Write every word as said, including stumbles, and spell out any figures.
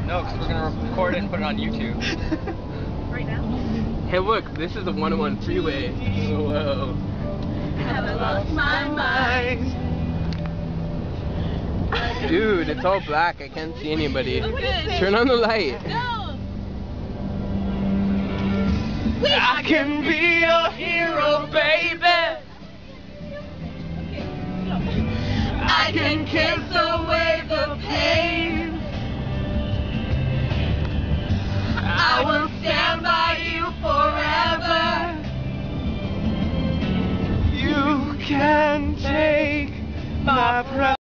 No, because we're going to record it and put it on YouTube. Right now? Hey look, this is the one oh one freeway. Whoa. Have I lost my mind? Dude, it's all black. I can't see anybody. Good. Turn on the light. No! I can be your hero, baby. I can kiss away the pain.